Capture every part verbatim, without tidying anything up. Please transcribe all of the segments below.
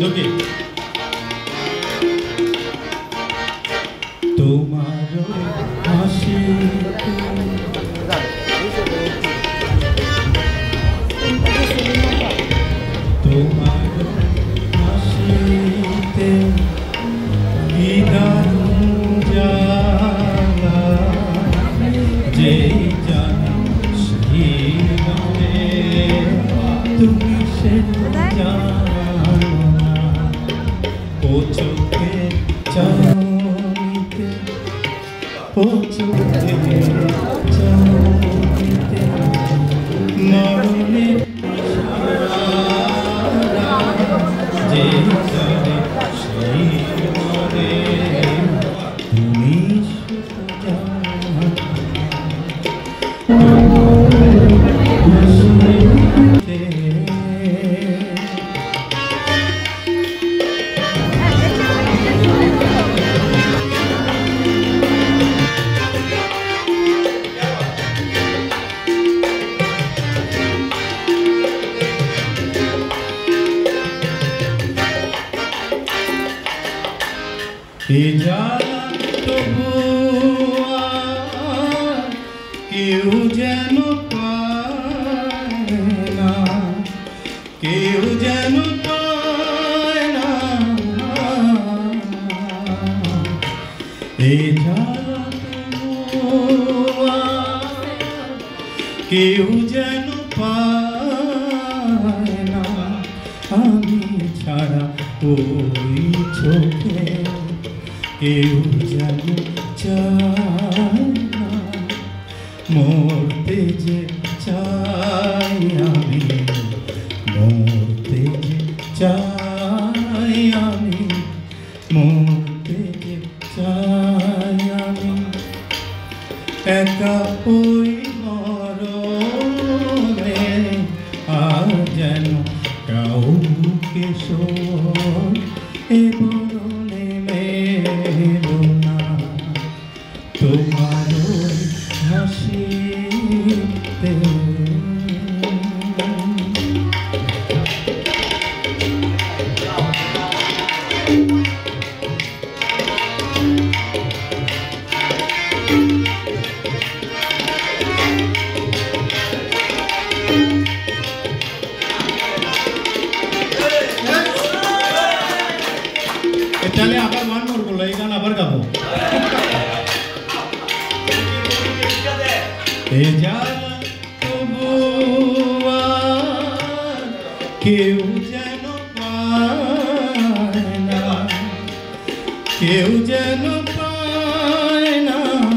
লোকে তোমার হাসি তোমার হাসিতে যে জানো তুমি সে জানো ও চোখে চাইতে ও চোখে চাইতে মরণে যে জানে সেই মরে তুমি কেউ যেন পায় না কেউ যেন পায় না এ কেউ যেন পায় না আমি ছাড়া ওই চোখে কেউ যেন চায় না মরতে যে চাই আমি মরতে যে চাই আমি মরতে যে চাই আমি একা ওই মরণে আর যেন কাউকে শোন এ মরণে মেলো না তোমার হাসিতে তাহলে আবার মান মর বললো এই গান আবার গাবো কেউ যেন পায় না কেউ যেন পায় না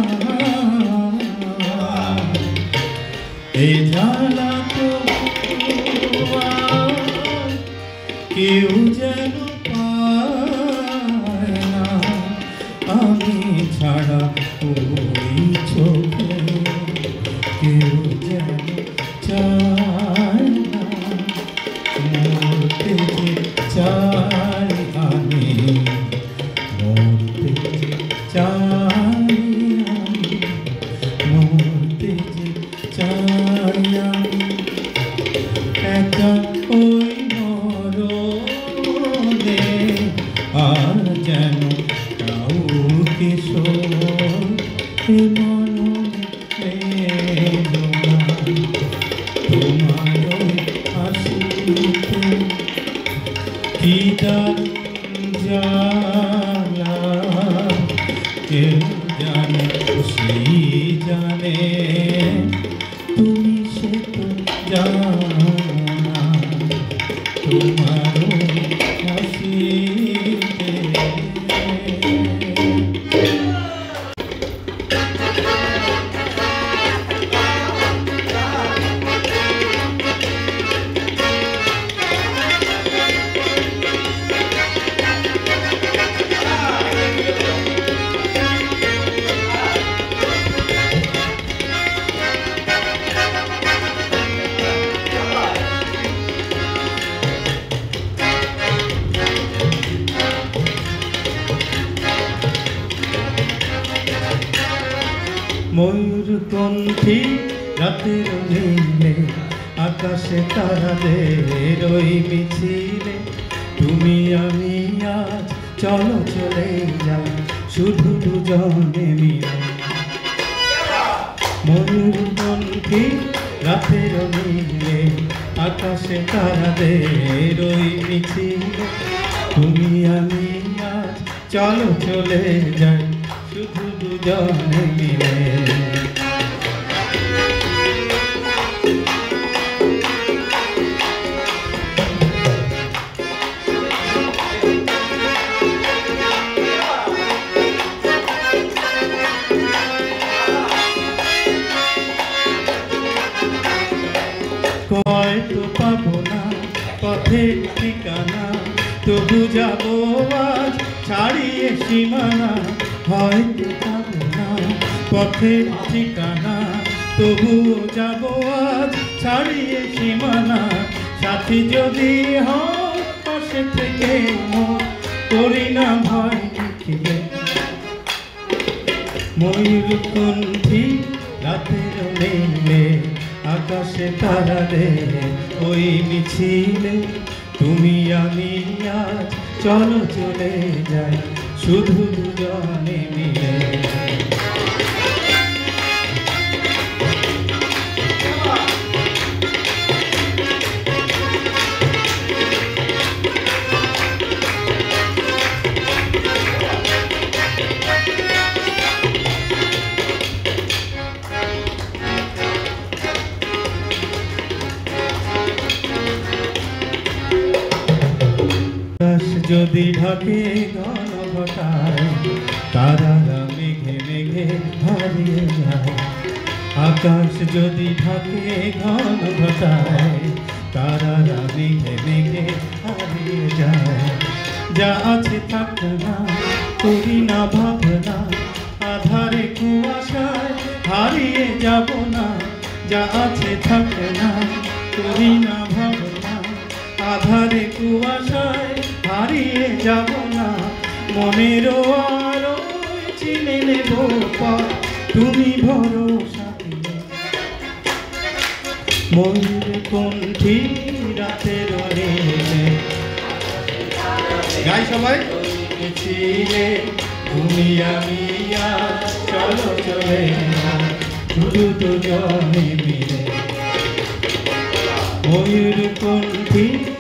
এই জ্বালা তো কেউ যেন পায় না আমি ছাড়া ওই চোখে কেউ যেন চায় না মরতে যে চাই আমি মরতে যে চাই আমি মরতে যে চাই আমি একা ওই মরণে আর যেন কাউকে শোন এ মরণে মেলো না তোমার হাসিতে কি দারুণ জ্বালা কেউ জানে সেই জানে তুমি সে তো জানো না তোমার হাসিতে ময়ূরকণ্ঠী রাতের নীলে আকাশে তারাদের ওই মিছিলে তুমি আমি আজ চলো চলে যাই শুধু দুজনে মিলে ময়ূরপঙ্খী রাতের নীলে আকাশে তারাদের ওই মিছিলে তুমি আমি আজ চলো চলে যাই শুধু দুজনে মিলে হয়তো পাবো না পথের ঠিকানা তবু যাবো আজ ছাড়িয়ে সীমানা হয়তো পাবো না পথের ঠিকানা তবুও যাবো আজ ছাড়িয়ে সীমানা সাথী যদি হয় পাশে থেকে করি না ভয় লিখিলে ময়ূরকণ্ঠী রাতের নীলে আকাশে তারাদের ওই মিছিলে তুমি আমি আজ চলো চলে যাই শুধু দুজনে মিলে যদি ঢাকে ঘন ঘটায় তারারা মেঘে মেঘে হারিয়ে যায় আকাশ যদি ঢাকে ঘন ঘটায় তারারা মেঘে মেঘে হারিয়ে যায় যা আছে থাক না করি না ভাবনা আধারে কুয়াশায় হারিয়ে যাব না যা আছে থাক না করি না ভাবনা আধারে কুয়াশায় হারিয়ে যাব না মনেরও আলো চিনে নেব তুমি ভরসা দিলে ময়ূরকণ্ঠী রাতের নীলে গাই সবাই ছিলে তুমি আমি আজ চলো চলে শুধু দুজনে মিলে ময়ূরকণ্ঠী